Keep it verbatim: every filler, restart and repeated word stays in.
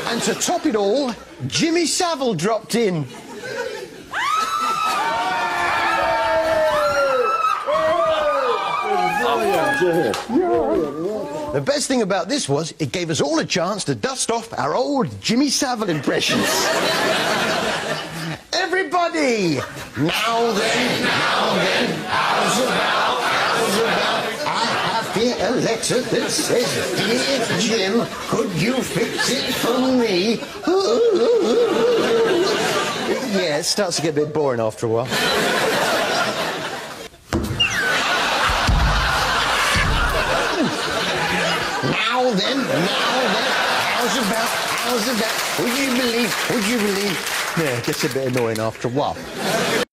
And to top it all, Jimmy Savile dropped in. The best thing about this was it gave us all a chance to dust off our old Jimmy Savile impressions. Everybody! Now then, now then, how's about, how's about? I have here a letter that says, Dear Jim, could you fix it for me? Yeah, it starts to get a bit boring after a while. Now then, now then, how's about, how's about, would you believe, would you believe? Yeah, it gets a bit annoying after a while.